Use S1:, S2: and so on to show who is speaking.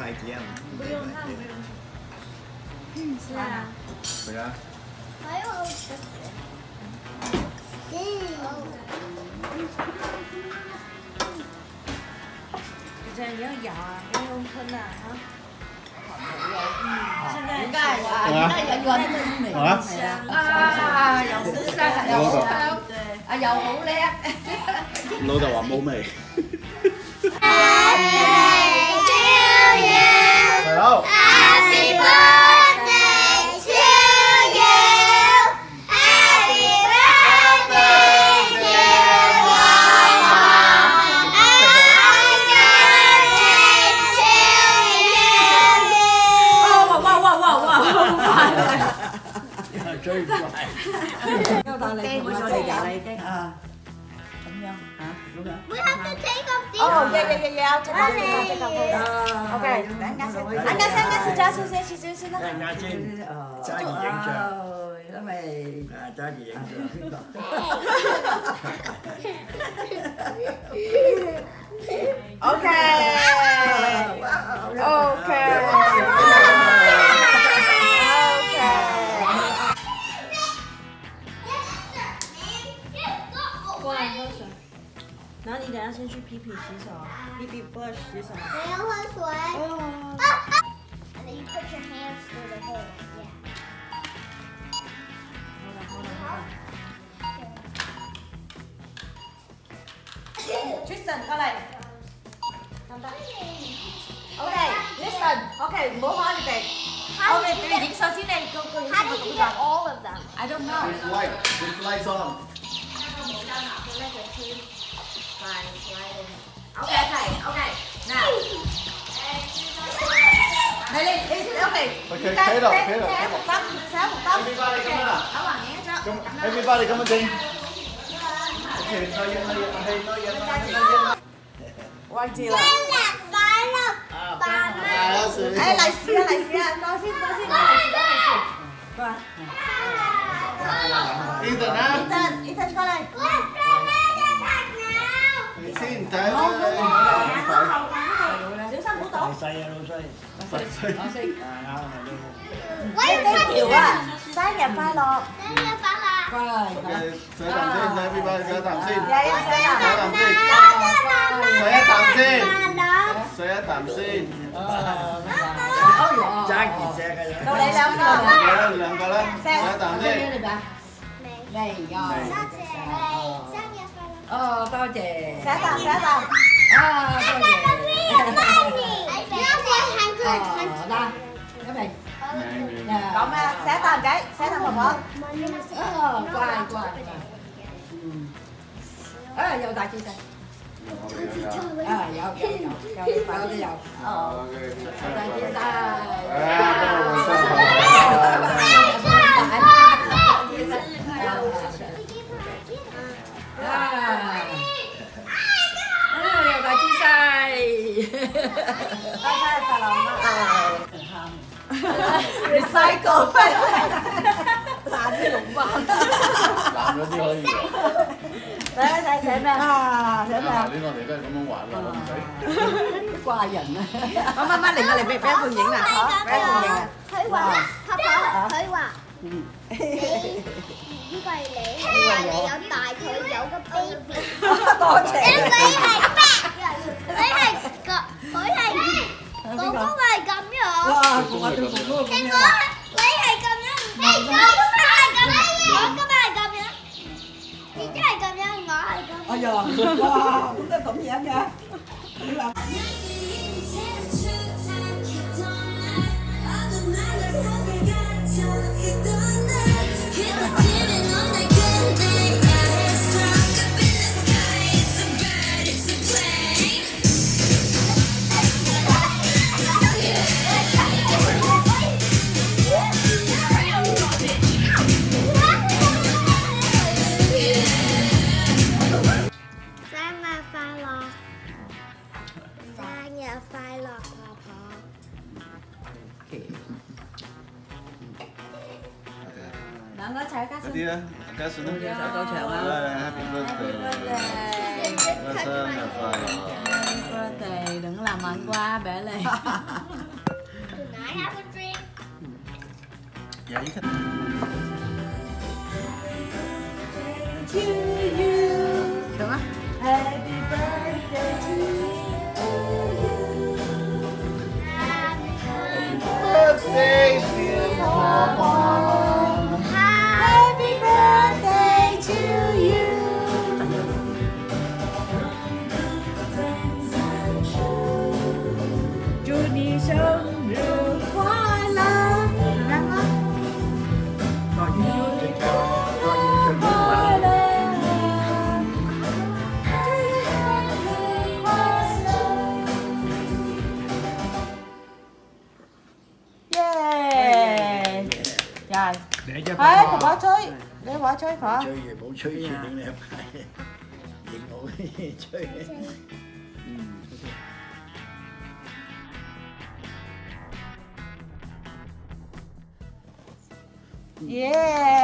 S1: 拍这样。
S2: 不用看，不用看。吃啊。
S1: 对啊。
S3: 还有。
S2: 这样你要咬啊，不要用吞的啊。现在
S4: 應該係有味
S2: 香
S4: 啊，又好香又好香，啊又好叻。
S1: 老豆話冇味。係咯。
S3: Happy birthday to you. Happy birthday, dear Mama. Happy birthday to you.
S4: 哇！最快。
S2: 又打你，我再咬你啲。
S4: 啊，咁樣嚇，咁樣。
S3: We have to take off the.
S2: Oh, yeah. Take off. OK，等間先，揸少先啦。
S4: 陣間先，揸住影相。因為揸住影相。
S2: 过来喝水。然后你等下先去皮洗手，皮brush 洗手。
S3: 我要喝水。
S2: 哦。
S3: And then you put your hands through the hole. Yeah.
S2: Tristan 過嚟。OK，listen。OK， 唔好開你哋。OK，你影相先，你個影
S3: How did you get all of them?
S2: I don't know。
S1: With lights on。
S2: OK，嗱，你 OK，
S1: 企度。
S2: 寫紅燈。
S1: Everybody come on。
S2: 打橫影一張。
S1: Everybody come on in。Okay， no 嘢。
S2: 忘記啦。
S3: 生日快樂，爸媽。
S2: 誒，利是啊，攞先。過嚟。Ethan 過嚟。
S1: 你先睇。
S2: 小心唔好倒。
S4: 老細。
S2: Thank you 啊，生日快樂。
S3: 生日快樂。
S1: Okay， 洗啖先，Everybody 洗啖先。洗一啖先。
S4: 揸住隻嘅啫。
S2: 到你兩個。
S1: 兩個啦，洗一啖先。
S4: 未有。
S3: 多謝，生日快樂。
S4: 哦，多謝。
S2: 寫一啖。
S4: 啊，多謝。得，一明。
S2: 講咩啊？寫一啖仔，寫一啖婆婆。
S4: 哦，乖。啊，有大隻仔。啊，有，快啲有。哦，大隻仔。又大隻仔。
S2: 生日快樂。
S4: recycle 爛啲用翻，
S1: 爛咗啲可以。
S2: 睇寫咩啊？寫咩啊？
S1: 呢個我哋都係咁樣玩啦，唔使。
S4: 怪人啊！
S2: 乜嚟俾一半影啊？俾一半影啊！
S3: 佢話，佢話，呢個係你，因為你有大腿有個 baby。
S2: 多謝。
S3: 你係佢係哥哥係咁樣。
S4: 哇！我對哥哥咁
S3: 結
S4: 樣。
S3: 果你係咁樣，我今日係咁樣，你真係咁樣，我係咁樣。
S4: 哎呀！哇！點解咁樣嘅？你話？
S2: 兩個一齊加
S1: 嗰啲啦，加算啦。
S4: 到場啦
S1: ！Happy birthday！生日快樂
S4: birthday，đừng làm ăn quá bể này
S3: Tonight have a drink.
S1: Dạ với khách.
S2: To you. Happy birthday to you.
S1: Birthday dear Mama.
S2: Happy birthday to you.祝你生日快乐。Răng á.
S4: Rồi như trước.
S2: 快乐。Yeah. Rồi.
S5: Để cho
S2: Hết
S5: con
S2: bỏ chơi. Để bỏ chơi phở.
S6: Chơi về bộ chơi gì điện đẹp. Điện ngủ chơi.
S2: Yeah.